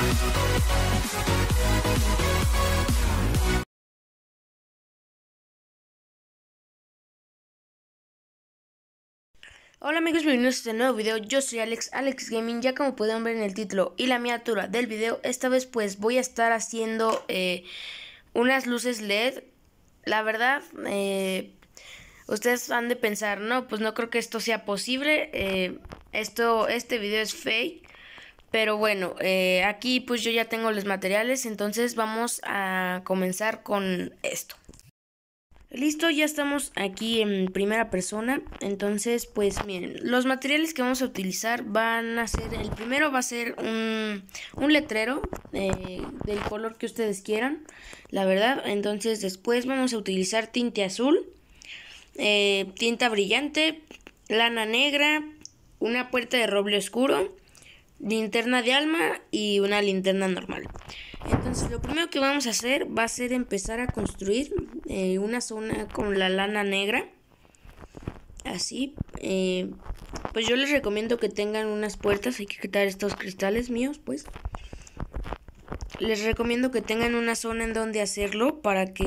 Hola amigos, bienvenidos a este nuevo video. Yo soy Alex Gaming. Ya como pueden ver en el título y la miniatura del video, esta vez pues voy a estar haciendo unas luces LED. La verdad, ustedes han de pensar, no, pues no creo que esto sea posible. Este video es fake. Pero bueno, aquí pues yo ya tengo los materiales, entonces vamos a comenzar con esto. Listo, ya estamos aquí en primera persona. Entonces, pues miren, los materiales que vamos a utilizar van a ser, el primero va a ser un letrero del color que ustedes quieran, la verdad. Entonces después vamos a utilizar tinte azul, tinta brillante, lana negra, una puerta de roble oscuro, linterna de alma y una linterna normal. Entonces lo primero que vamos a hacer va a ser empezar a construir una zona con la lana negra. Así, pues yo les recomiendo que tengan unas puertas. Hay que quitar estos cristales míos, pues. Les recomiendo que tengan una zona en donde hacerlo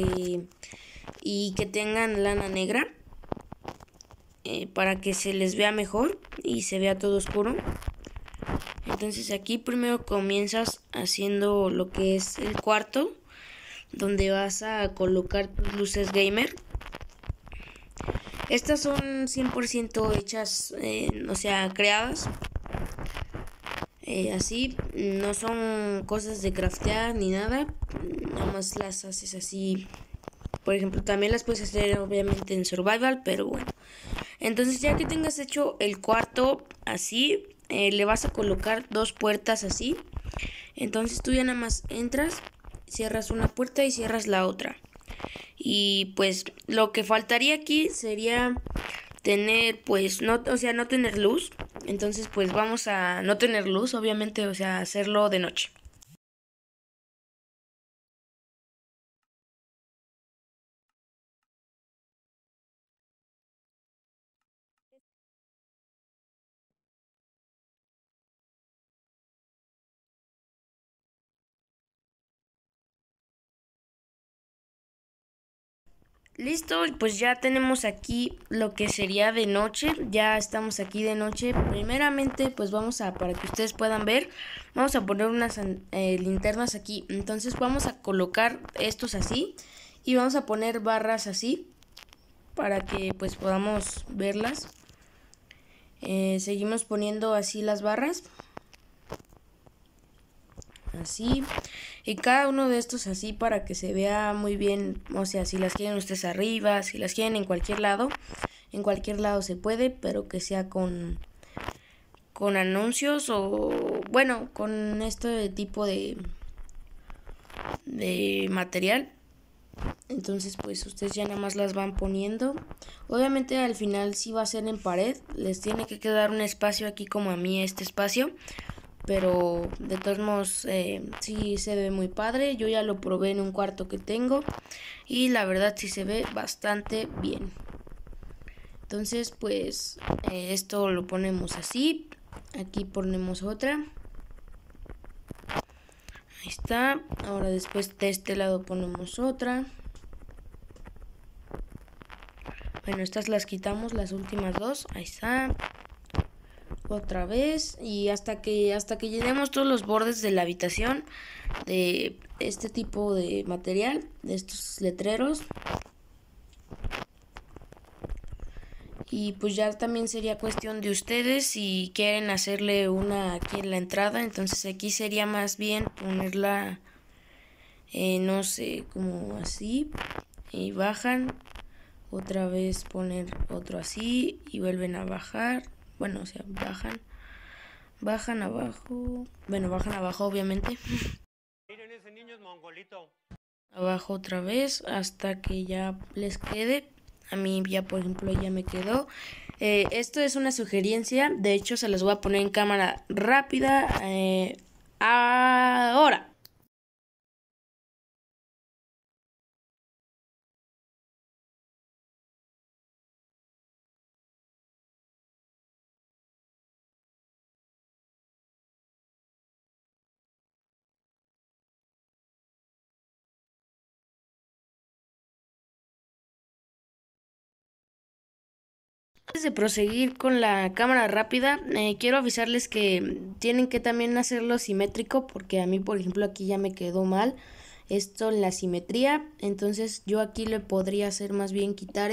y que tengan lana negra, para que se les vea mejor y se vea todo oscuro. Entonces aquí primero comienzas haciendo lo que es el cuarto, donde vas a colocar tus luces gamer. Estas son 100% hechas, o sea, creadas. Así, no son cosas de craftear ni nada. Nada más las haces así. Por ejemplo, también las puedes hacer obviamente en survival, pero bueno. Entonces ya que tengas hecho el cuarto así, le vas a colocar dos puertas así. Entonces tú ya nada más entras, cierras una puerta y cierras la otra. Y pues lo que faltaría aquí sería tener, pues, no, o sea, no tener luz. Entonces pues vamos a no tener luz, obviamente, o sea, hacerlo de noche. Listo, pues ya tenemos aquí lo que sería de noche. Ya estamos aquí de noche. Primeramente, pues vamos a, para que ustedes puedan ver, vamos a poner unas linternas aquí. Entonces vamos a colocar estos así y vamos a poner barras así para que pues podamos verlas. Seguimos poniendo así las barras, así, y cada uno de estos así para que se vea muy bien. O sea, si las quieren ustedes arriba, si las quieren en cualquier lado se puede, pero que sea con anuncios o bueno, con este tipo de material. Entonces pues ustedes ya nada más las van poniendo. Obviamente al final sí va a ser en pared, les tiene que quedar un espacio aquí como a mí este espacio, pero de todos modos sí se ve muy padre. Yo ya lo probé en un cuarto que tengo y la verdad sí se ve bastante bien. Entonces pues esto lo ponemos así, aquí ponemos otra, ahí está. Ahora después de este lado ponemos otra. Bueno, estas las quitamos, las últimas dos, ahí está. Otra vez y hasta que llenemos todos los bordes de la habitación de este tipo de material, de estos letreros. Y pues ya también sería cuestión de ustedes si quieren hacerle una aquí en la entrada. Entonces aquí sería más bien ponerla, no sé, como así, y bajan. Otra vez poner otro así y vuelven a bajar. Bueno, o sea, bajan abajo. Bueno, bajan abajo obviamente. Miren, ese niño es mongolito. Abajo otra vez hasta que ya les quede. A mí ya, por ejemplo, ya me quedó. Esto es una sugerencia. De hecho, se las voy a poner en cámara rápida. Ahora. Antes de proseguir con la cámara rápida, quiero avisarles que tienen que también hacerlo simétrico, porque a mí, por ejemplo, aquí ya me quedó mal esto en la simetría. Entonces yo aquí le podría hacer más bien quitar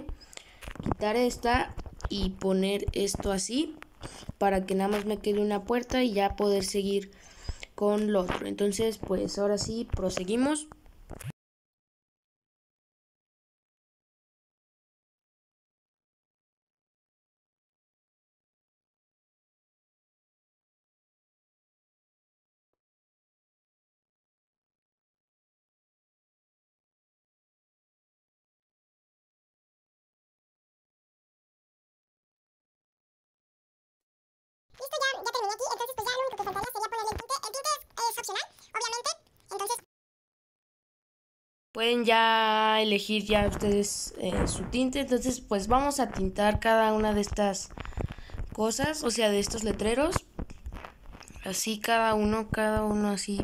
esta y poner esto así, para que nada más me quede una puerta y ya poder seguir con lo otro. Entonces pues ahora sí proseguimos. Listo, ya terminé aquí, entonces pues ya lo único que faltaría sería ponerle el tinte. El tinte es opcional, obviamente, entonces Pueden ya elegir ya ustedes su tinte. Entonces pues vamos a tintar cada una de estas cosas, o sea, de estos letreros. Así cada uno así.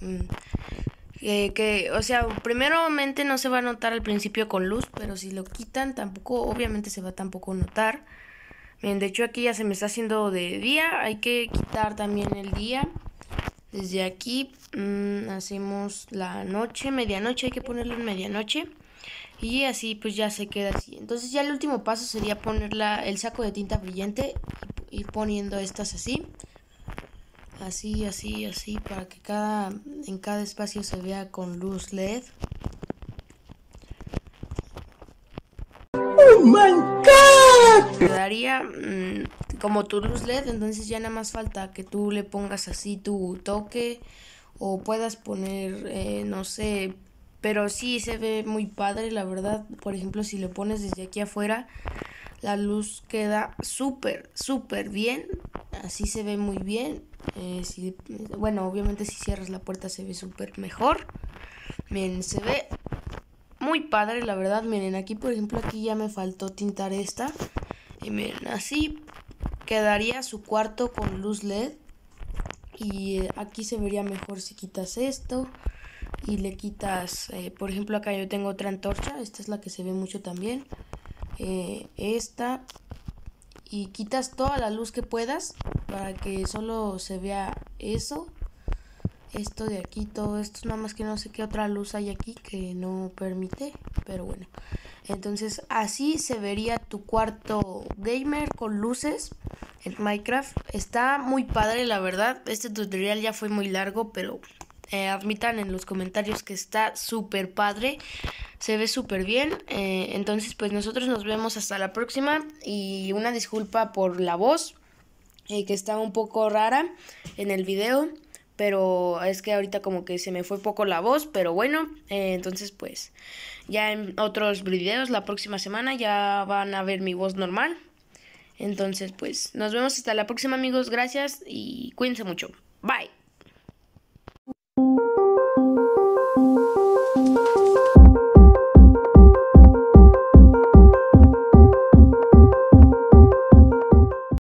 O sea, primeramente no se va a notar al principio con luz, pero si lo quitan tampoco, obviamente se va a tampoco notar. Bien, de hecho aquí ya se me está haciendo de día, hay que quitar también el día. Desde aquí hacemos la noche, medianoche, hay que ponerlo en medianoche. Y así pues ya se queda así. Entonces ya el último paso sería poner el saco de tinta brillante y ir poniendo estas así. Así, así, así, para que en cada espacio se vea con luz LED. ¡Oh, my God! Quedaría como tu luz LED, entonces ya nada más falta que tú le pongas así tu toque o puedas poner, no sé, pero sí se ve muy padre, la verdad. Por ejemplo, si lo pones desde aquí afuera, la luz queda súper, súper bien, así se ve muy bien. Bueno, obviamente si cierras la puerta se ve súper mejor. Miren, se ve muy padre, la verdad. Miren, aquí por ejemplo, aquí ya me faltó tintar esta. Y miren, así quedaría su cuarto con luz LED. Y aquí se vería mejor si quitas esto y le quitas, por ejemplo, acá yo tengo otra antorcha. Esta es la que se ve mucho también. Esta. Y quitas toda la luz que puedas para que solo se vea eso. Esto de aquí, todo esto, nada más que no sé qué otra luz hay aquí que no permite, pero bueno. Entonces así se vería tu cuarto gamer con luces en Minecraft. Está muy padre, la verdad. Este tutorial ya fue muy largo, pero admitan en los comentarios que está súper padre. Se ve súper bien. Entonces pues nosotros nos vemos hasta la próxima. Y una disculpa por la voz, que está un poco rara en el video. Pero es que ahorita como que se me fue poco la voz, pero bueno, entonces pues ya en otros videos la próxima semana ya van a ver mi voz normal. Entonces pues nos vemos hasta la próxima, amigos, gracias y cuídense mucho. Bye.